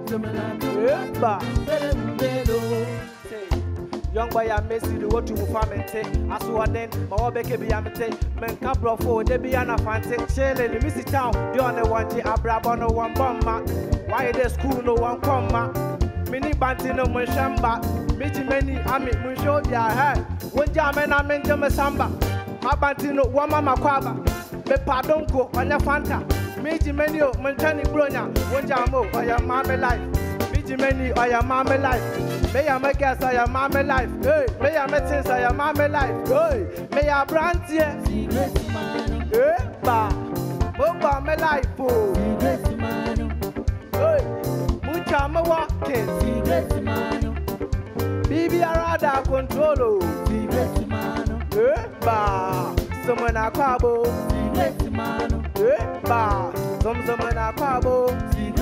Young boy, I miss you. What you family? I saw then. My wife be amite. Men cabro for they be an afante. Chilling, Missy Town. You on the one day. Abrabo no one bomba. Why the school no one come ma? Mini banti no munshamba. Miti many ami munsho dia head. One jamen I meant to samba. My banti no one mama kwaba. Me pardon go on your fanta. Miti many o munchani bronya. One jamo or your mama life. Miti many or your mama life. May I make guess I am my life, hey. May I make sense I am my life, hey. May I brand here, hey, ba, Boba my life, oh, hey. Mucha me walking, Bibi Arada control, hey, ba, someone a cabo, hey, ba, someone a cabo,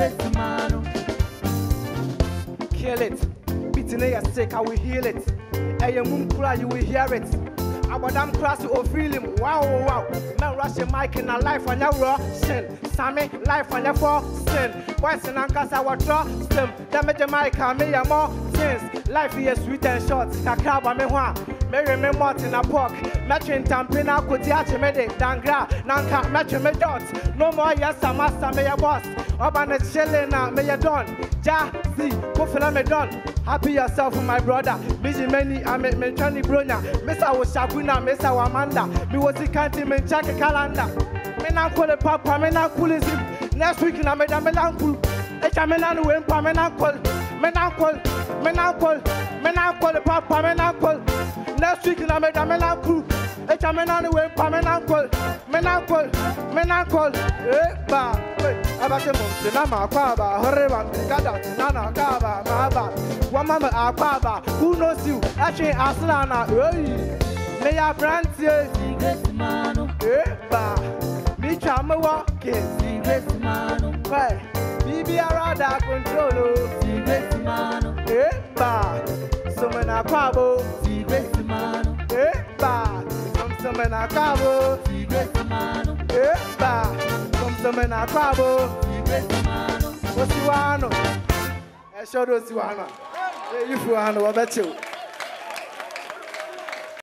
kill it. Today sick, I will heal it. And your moon cry, you will hear it. Our damn crash or feel him. Wow, wow. Man, rush your mic in a life on your raw sin. Sammy, life on your four sin. Boys and uncles, our trust them. Damage your mic, I may have more sins. Life is sweet and short. Kakaba me one. Mary me Martin a pork. Matching tampina, Kutiachi mede, Dangra, Nanka, matching me dots. No more, yes, a master, may a boss. Urban Shelena, may a don. Ja, see, Kofila me don. Happy yourself, my brother. Busy many, I met Menchani Brunya. Miss our Shakuna, Miss our Amanda. Me was the country, men check a calendar. Men I call it Papa, men I call it. Next week, I made a melancholy. A chaman went Pamenacle. Menacol, Menacol, Menacol, Papa, Menacol. Next week, I made a melancholy. A chaman went Pamenacle. Menacol, Menacol, Eba. Abatemon, Nama Kaba, Horevan, Gada, Nana Kaba, Maba, Wamama Akaba, who knows you? Actually, Aslana, may I brand you, Eba, Michama walking, Why, Bibi Arada control, Eba, Summon Akabo, Eba, Summon Akabo, Eba. Some na kwabo. What's you want? I showed us you want. You want to bet you.